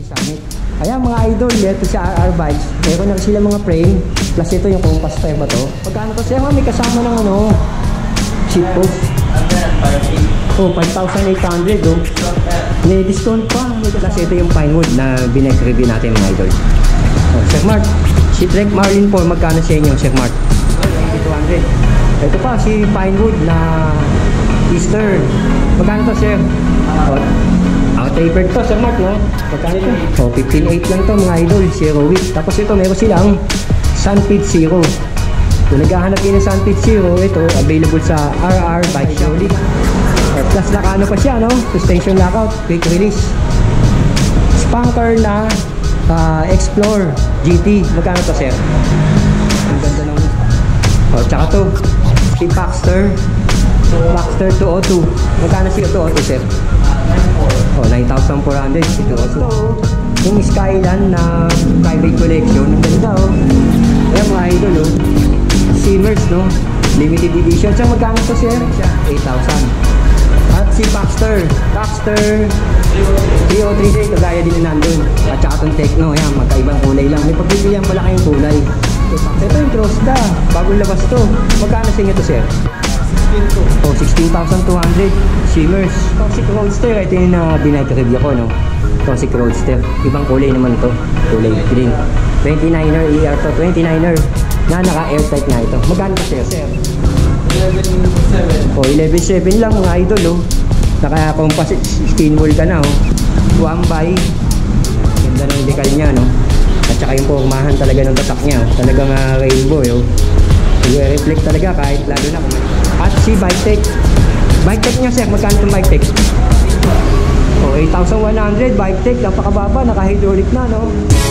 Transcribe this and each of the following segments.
si Summit. Ayan mga idol, ito sa RR Bikes. Meron na sila mga frame. Plus ito yung compass type ba to. Pagkano to siya? May kasama ng ano, seat post. Oh, 5,800 oh. May discount pa. Plus ito yung Pinewood na binag-review natin mga idol. Oh, Sir Mark, si Trek Marlin po, magkano sa inyo, Sir Mark? 200. Ito pa, si Pinewood na Easter. Magkano to, Sir? Tapered to, Sir Mark, no? Magkano ito? Oh, 15.8 lang to mga idol, zero weight. Tapos ito, meron silang Sunpit Zero. Kung naghahanap kayo ng Sunpit Zero, ito, available sa RR Bike Show. Plus, nakaano pa siya, no? Suspension lockout, quick release. Spanker na Explore GT. Magkano to, Sir? Ang ganda ng... Oh, tsaka to, si Paxter 202. Magkano si 202, Sir? Oh, 9,400. Ito yung Skyline na private collection. Ang ganda oh. Ayan mga idol oh. Simmers no. Limited edition. Saan magkano to, Sir? 8,000. At si Paxter 303J. Kagaya din na nandun. At saka itong Tecno. Ayan, magkaibang kulay lang. May pagpipilihan pala kayong kulay. Ito yung Crossda. Bagong labas to. Magkano sa inyo to, Sir? Oh, 16,200. Shimmers. Toxic Roadster. Ito yung binag-review ko, no? Toxic Roadster. Ibang kulay naman to. Kulay green. 29er ER to. 29er. Na naka-airtight na ito. Magkano to, Sir? 11.7. Oh, 11.7 lang mga idol, oh. Naka-composite skin wool ka na, oh. 1x. Ganda ng decal niya, no? At saka yung pormahan talaga ng tatak niya, oh. Talagang rainbow, oh. Reflect talaga kahit lalo na. At si Bike Tech niya, Sir, magkano itong Bike Tech? Oh, 8,100 Bike Tech, napakababa, naka-hydraulic na, no?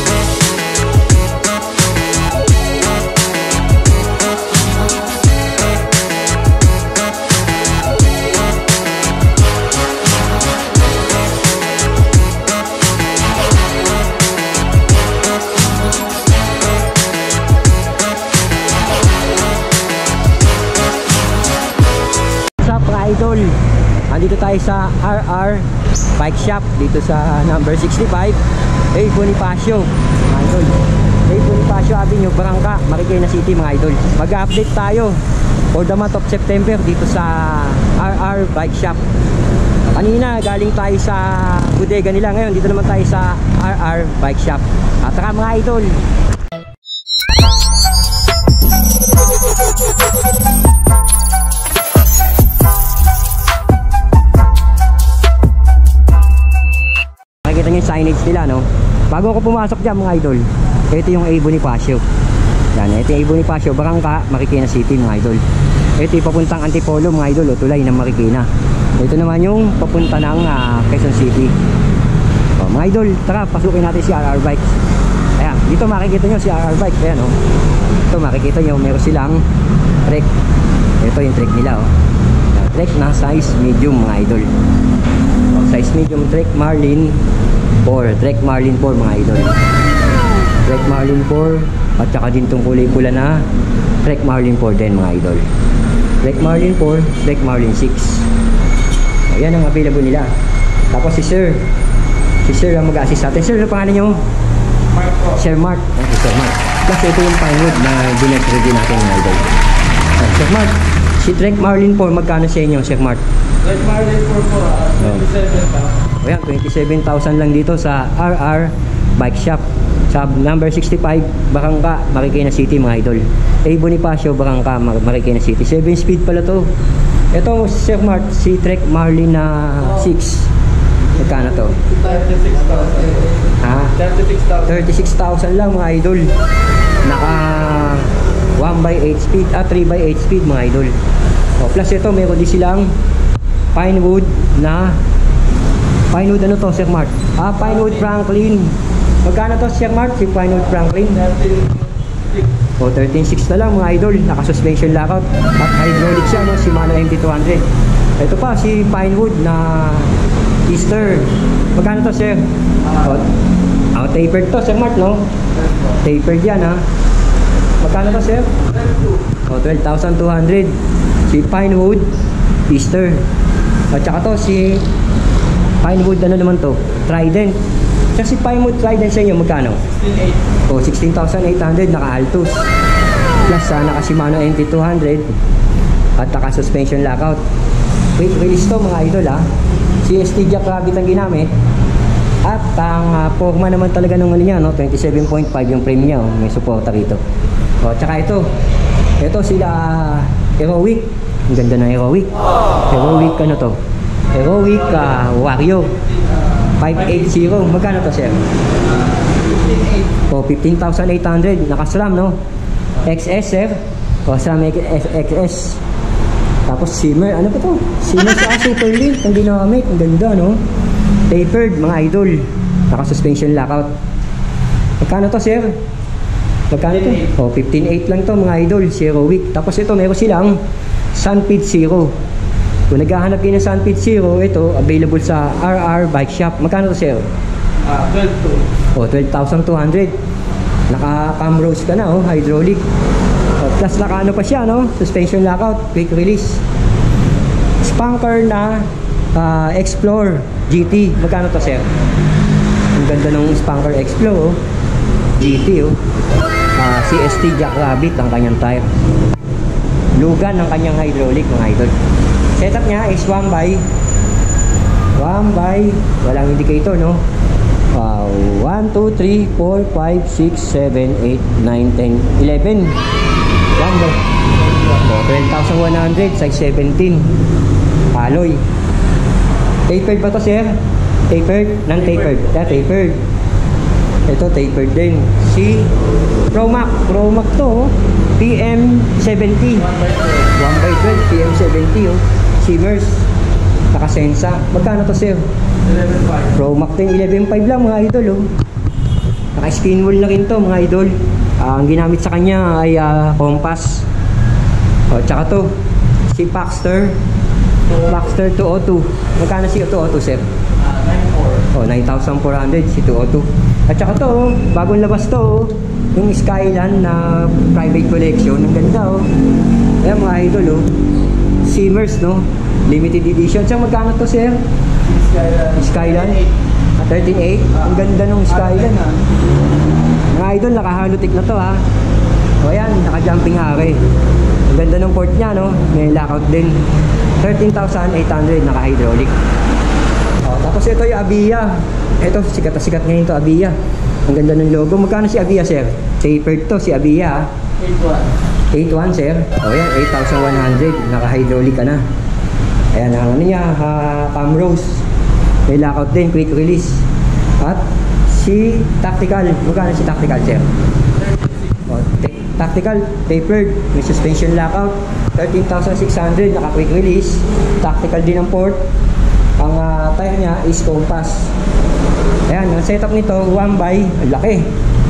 Idol, andito tayo sa RR Bike Shop dito sa number 65 A. Bonifacio mga idol. A. Bonifacio Avenue, Barangka, Marikina City mga idol. Mag-update tayo for the month of September dito sa RR Bike Shop. Kanina galing tayo sa bodega nila, ngayon dito naman tayo sa RR Bike Shop. At saka mga idol, makikita nyo yung signage nila, no? Bago ako pumasok dyan mga idol, ito yung A. Bonifacio. Yan, ito yung A. Bonifacio, Barangka, Marikina City mga idol. Ito yung papuntang Antipolo mga idol, o tulay ng Marikina. Ito naman yung papunta ng Quezon City. O, mga idol, tara pasukin natin si RR Bikes. Ayan, dito makikita nyo si RR Bikes. Ayan, o. Ito makikita nyo, meron silang trek. Ito yung trek nila, o. Trek na size medium mga idol. O, size medium, Trek Marlin 4. Trek Marlin 4 mga idol. Trek Marlin 4. At saka din itong kulay pula na Trek Marlin 4 din mga idol. Trek Marlin 4, Trek Marlin 6. Ayan ang available nila. Tapos si Sir ang mag-assist natin. Sir, ano pangalan nyo? Mark po. Sir Mark. Okay, Sir Mark. Plus ito yung Pinewood na binag-review natin mga idol. Sir Mark, si Trek Marlin 4, magkano sa inyo, Sir Mark? Trek Marlin 4 po, 27,000. Ayan, 27,000 lang dito sa RR Bike Shop. Sa number 65, Barangka, Marikina City mga idol. A. Bonifacio, Barangka, Marikina City. 7 speed pala to. Ito, Sir Mark, si Trek Marlin na 6. Magkano to? 36,000. Ha? 36,000 lang mga idol. Naka 1x8 speed, 3x8 speed mga idol. O, plus ito, meron din silang Pinewood na Pinewood ano to, Sir Mark? Pinewood Franklin. Magkano to, Sir Mark? Si Pinewood Franklin 13.6. O, 13.6 na lang mga idol. Naka-suspension lockout at hydraulic siya, no? Shimano MT200. Ito pa, si Pinewood na Easter. Magkano to, Sir? Tapered to, Sir Mark, no? Tapered yan, ha? Magkano to, Sir? 12,200. Si Pinewood Easter. At saka to, si Pinewood ano naman to? Trident Sa si Plymouth Trident sa inyo, magkano? 16.8. O, 16,800, naka-Altus. Plus, naka Shimano NT200 at naka-suspension lockout. Quick release to mga idol ha. CST jack rabbit ang ginamit. At ang forma naman talaga ng ano niya, no? 27.5 yung frame niya, oh. May suporta rito. O, tsaka ito. Ito sila Heroic. Ang ganda na Heroic. Heroic ano to? Heroic Wario 580. Magkano to, sir? 15.8. O, 15,800. Naka-SRAM, no? XS, sir. O, SRAM XS. Tapos shimmer. Ano pa to? Shimmer sa super link. Ang ginamit. Ang ganda, no? Tapered, mga idol. Naka-suspension lockout. Magkano to, sir? Magkano to? O, 15.8 lang to, mga idol. Zero week. Tapos ito, meron silang Sunpid Zero. Kung naghahanap kayo ng Sunpid Zero, ito, available sa RR Bike Shop. Magkano to, sir? 12.2. O, 12,200. Naka-cam rose ka na, oh, hydraulic. O, plus naka-ano pa siya, no? Suspension lockout, quick release. Spanker na Explore GT. Magkano to, sir? Ang ganda ng Spanker Explore, oh. GT, oh. CST Jackrabbit ang kanyang tire. Lugan ang kanyang hydraulic, mga idol. Setup niya is 1 by walang indicator, no? 1, 2, 3, 4, 5, 6, 7, 8, 9, 10, 11. 1 by 12,100, size 17. Alloy. Tapered ba to, sir? Tapered? Non-tapered? Yeah, tapered. Ito, tapered din. Si Promac. Promac to, oh. PM70. 1x12. PM70, oh. Shimmers. Nakasensa. Magkano to, sir? 11.5. Promac din. 11.5 lang, mga idol, oh. Naka-skin wheel na rin to, mga idol. Ang ginamit sa kanya ay compass. O, tsaka to, si Paxter. Paxter 202. Magkano si 202, sir? 9.4. Oh, 9,400 si 202. At saka to, oh, bagong labas to, oh, yung Skyline na private collection. Ang ganda, oh. Ayan, mga idol, oh. Shimmers, no? Limited edition. Saan magkano to, sir? Skyline? 13.8. Ang ganda ng Skyline, ha. Mga idol, nakahalotik na to, ha. O, ayan, naka-jumping hare. Ang ganda ng port niya, no? May lockout din. 13,800, naka-hydraulic. O, tapos ito yung Avia. Ito, sikat na sikat ngayon to, Avia. Ang ganda ng logo. Magkano si Avia, sir? Tapered to, si Avia. 8.1. 8.1, sir. O, yan, 8,100. Naka-hydraulic ka na. Ayan, ang ano niya, cam rose. May lockout din, quick release. At si Tactical. Magkano si Tactical, sir? O, Tactical, tapered. May suspension lockout. 13,600, naka-quick release. Tactical din ang port. Ang tire niya is compass. Ayan, ang setup nito, 1 by, ang laki.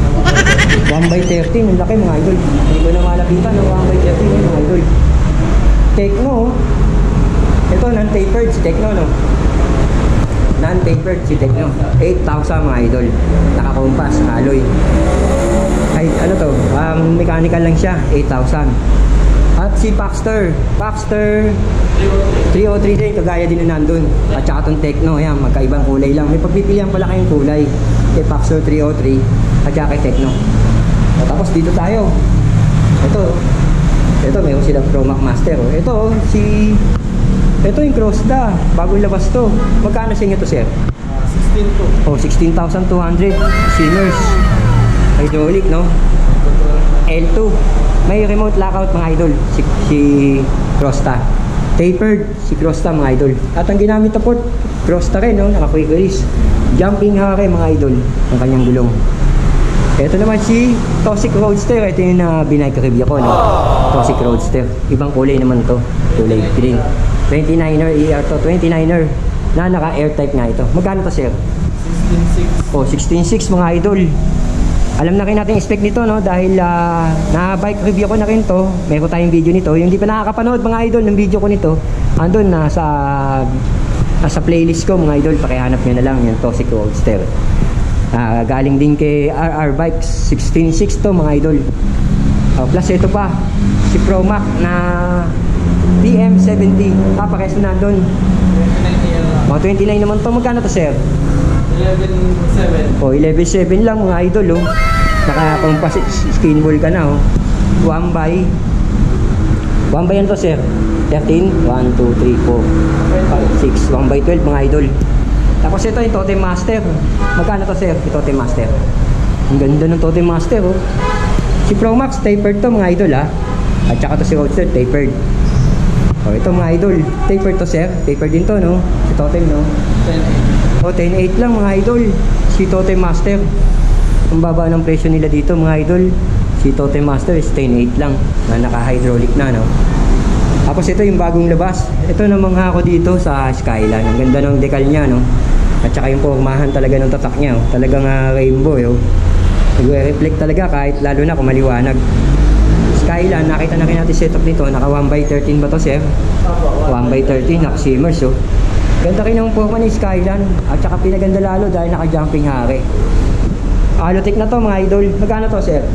1 by 13, ang laki, mga idol. Hindi ko na malapitan ng 1 by 13, mga idol. Tekno, ito, non-tapered si Tekno, no? Non-tapered si Tekno. 8,000, mga idol. Naka-compass, alloy. Ay, ano to, mechanical lang siya, 8,000. At si Paxter 303 din, kagaya din na nandun. At saka itong Tekno, yan, magkaibang kulay lang. May pagpipilian pala kayong kulay. Kay Paxter 303 at saka kay Tekno. At tapos dito tayo. Ito mayroon silang Promac Master. Ito yung Crossda, bagong labas to. Magkano sa inyo to, sir? 16.2. Oh, 16,200. Shimmers. Hydraulic, no? L2. May remote lockout, mga idol. Si Crossda. Tapered si Crossda, mga idol. At ang ginamit na port, Crossda rin, no? Naka-quick release. Jumping hare, mga idol. Ang kanyang gulong. Ito naman si Toxic Roadster. Ito yung binike review ko, no? Toxic Roadster. Ibang kulay naman to. Kulay green. 29er ER to. 29er na naka-air type nga ito. Magkano to, sir? 16.6. Oh, 16.6, mga idol. Alam na rin natin spec nito, no? Dahil na-bike review ko na rin to. Meron tayong video nito. Yung di pa nakakapanood, mga idol, ng video ko nito, andun na sa playlist ko, mga idol. Pakihanap nyo na lang yung Toxic Roadster. Galing din kay RR Bikes. 16.6 to, mga idol. Plus ito pa, si Promac na PM70. Pares na nandun. 29 29 naman to. Magkano to, sir? 11.7. O, 11.7 lang mga idol, oh. Naka-compass skin ball ka na, oh. 1 by yan to, sir. 13, 1, 2, 3, 4, 5, 6, 1 by 12 mga idol. Tapos ito yung Totem Master. Magkano to, sir? Yung Totem Master. Ang ganda ng Totem Master, oh. Si Pro Max tapered to mga idol, ha. At saka to si Roadster tapered. Oh, ito mga idol, tapered to, sir. Tapered din to, no? Si Totem, no? 10.8. O, 10.8 lang mga idol. Si Totem Master. Ang baba ng presyo nila dito mga idol. Si Totem Master is 10.8 lang. Na naka-hydraulic na, no? Tapos ito yung bagong labas. Ito namangha ako dito sa Skyline. Ang ganda ng decal niya, no? At saka yung pormahan talaga ng tatak niya, oh. Talagang rainbow, oh. Nag-reflect talaga kahit lalo na kung maliwanag. Skyline, nakita na rin natin setup nito. Naka 1x13 ba to, sir? 1x13, naka-shimmers, oh. Ganda rin ng forma ni Skyline. At saka pinaganda lalo dahil naka-jumping hari. Alotech na to mga idol. Magkano to, sir?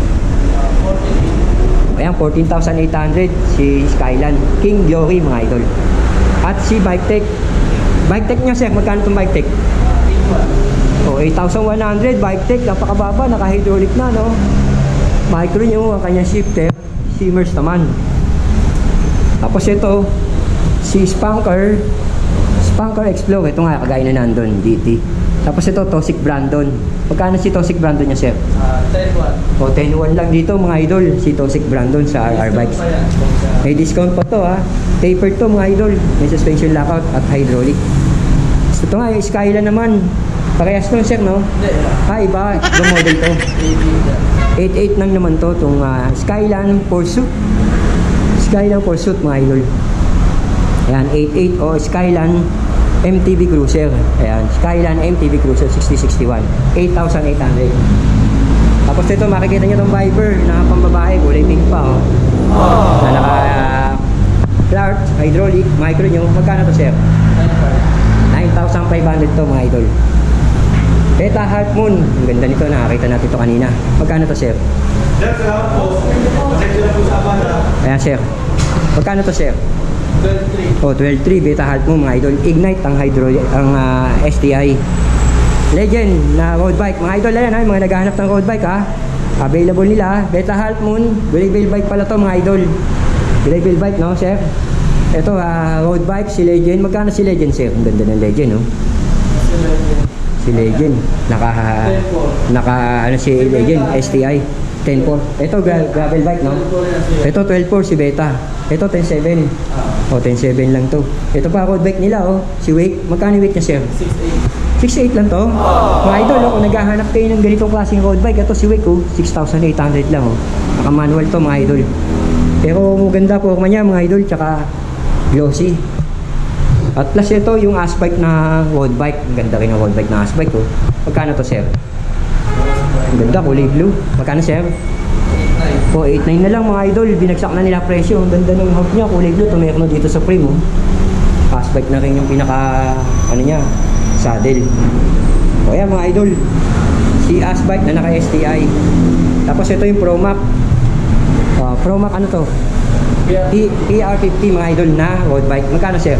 14. Ayan, 14,800 si Skyline King Glory mga idol. At si Bike Tech niya, sir, magkano itong Bike Tech? Oh, 8,100 Bike Tech, napakababa, naka-hydraulic na, no? Micro nyo ang kanyang shifter, shimmers naman. Tapos ito, si Spanker Explore, ito nga, kagaya na nandun, DT. Tapos ito, Toxic Brandon. Magkano si Toxic Brandon niya, sir? 10.1. O, 10.1 lang dito mga idol, si Toxic Brandon sa RR Bikes. May discount pa to, ha. Tapered to mga idol. May suspension lockout at hydraulic. Ito nga, yung Skyline naman. Parehas to, sir, no? Iba. Ibang model to. 8.8 lang naman to, itong Skyline Pursuit. Skyline Pursuit mga idol. Ayan, 8.8 o Skyline MTB Cruiser. Ayan, Skyline MTB Cruiser 6061. 8,800. Tapos ito, makikita nyo itong Viper na pambabae, kulay pink pa, oh. Na naka flat, hydraulic, micro nyo. Magkano to, sir? 9,500 to mga idol. Beta Half Moon. Ang ganda nito, nakakita natin ito kanina. Magkano to, sir? Sir, salamat po. Pasensya na po sa abala. Ayan, sir. Magkano to, sir? 12.3. Oh, 12.3 Beta Half Moon mga idol. Ignite ang hydraulic, ang STI. Legend na road bike. Mga idol, ayan, ha, mga naghahanap ng road bike, ha. Available nila, Beta Half Moon. Gravel bike pala to mga idol. Gravel bike, no, sir? Ito, road bike, si Legend. Magkano si Legend, sir? Ang ganda ng Legend, no? Si Legend. Naka ano si Legend, STI. 10.4. Ito, gravel bike, no? Ito, 12.4 si Beta. Ito, 10.7. O, 10.7 lang to. Ito pa, road bike nila, oh. Si Wake. Magkano weight niya, sir? 6.8 lang to. Mga idol, oh, kung naghahanap kayo ng ganitong klaseng road bike, ito si Wake, oh. 6,800 lang, oh. Naka-manual to, mga idol. Pero maganda po niya, mga idol, tsaka glossy. At plus ito, yung Asbike na road bike. Ang ganda rin ng road bike na Asbike, oh. Magkano to, sir? Ang ganda, kulay blue. Magkano, sir? 8.9. O, 8.9 na lang mga idol. Binagsak na nila presyo. Ang ganda ng house niya, kulay blue. Tumerno dito sa frame, oh. Asbike na rin yung pinaka, ano niya, saddle. O yan mga idol, si Asbike na naka STI. Tapos ito yung Promac. Promac ano to? ER50 mga idol na road bike. Magkano, sir?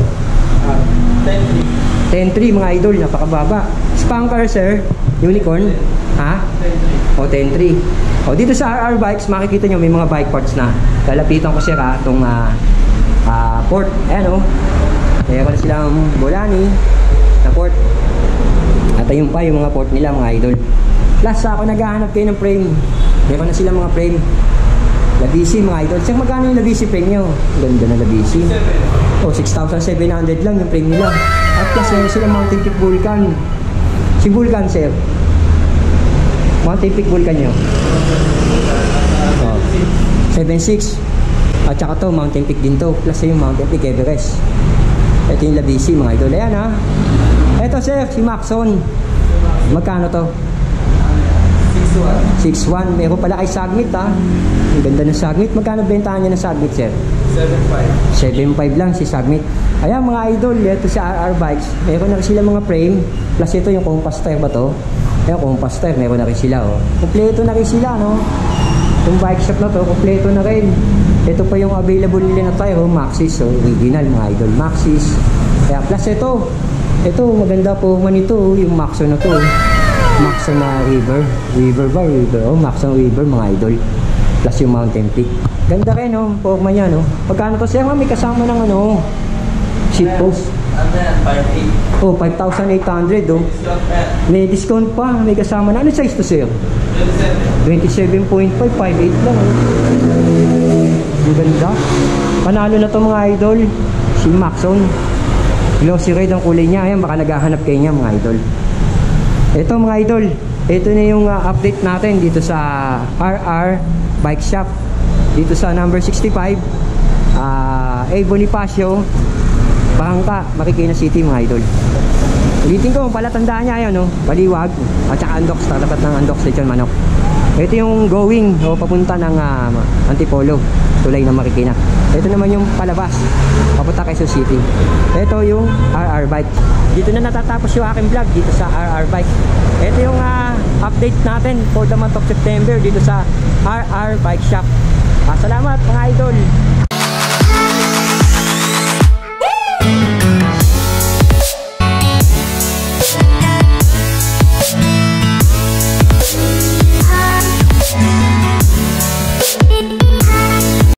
10.3. 10.3 mga idol, napakababa. Spanker, sir, unicorn. Ha? 10.3. O, 10.3. O, dito sa RR Bikes, makikita nyo may mga bike parts na. Lalapitan ko, sir, ha, itong port. Ayan, o. Meron silang Bolani na port. At ayun pa yung mga port nila, mga idol. Plus, ako naghahanap kayo ng frame. Meron na silang mga frame. Labisi, mga idol. Sir, magkano yung Labisi frame nyo? Ganda na Labisi. O, 6,700 lang yung frame nila. At plus, meron silang Mountain Peak Vulcan. Si Vulcan, sir. Mountain Peak Vulcan nyo. O, 7.6. At saka to, Mountain Peak din to. Plus yung Mountain Peak Everest. Ito yung Labisi, mga idol. Ayan, ha. Ito, sir, si Maxon. Magkano to? 6.1. Meron pala kay Sagmit, ha. Ang ganda ng Sagmit. Magkano bentahan niya ng Sagmit, sir? 7.5. 7.5 lang si Sagmit. Ayan mga idol, ito sa RR Bikes. Meron na rin sila mga frame. Plus ito yung compass tire ba to? Ayan, compass tire. Meron na rin sila, oh. Kompleto na rin sila, no? Yung bike shop na to, kompleto na rin. Ito pa yung available nila na tire, oh. Maxxis, oh. Original mga idol. Maxxis. Kaya plus ito maganda po man ito, oh. Yung Maxxo na to, oh. Maxon na Weaver. Weaver ba? Weaver. Oh, Maxon Weaver mga idol. Plus yung Mountain Peak. Ganda rin, no? Pogma niya, no? Pagkano to sir? May kasama ng ano, seat post. Ano yan? 5.8. Oh, 5,800, oh. Discount pa yan. May discount pa. May kasama na. Ano size to sir? 27. 27.5, 5.8 lang, oh. Ang ganda. Panalo na to mga idol. Si Maxon. Glossy red ang kulay niya. Ayan, baka naghahanap kayo niya mga idol. Ito mga idol. Ito na yung update natin dito sa RR Bike Shop. Dito sa number 65. A Bonifacio. Bangka, Marikina City mga idol. Ulitin ko, palatandaan niya yan, no? Baliwag. At saka Andox. Tapat ng Andox Station Manok. Ito yung going o papunta ng Antipolo, tulay ng Marikina. Ito naman yung palabas, papunta Quezon City. Ito yung RR Bike. Dito na natatapos yung aking vlog dito sa RR Bike. Ito yung update natin for the month of September dito sa RR Bike Shop. Salamat mga idol.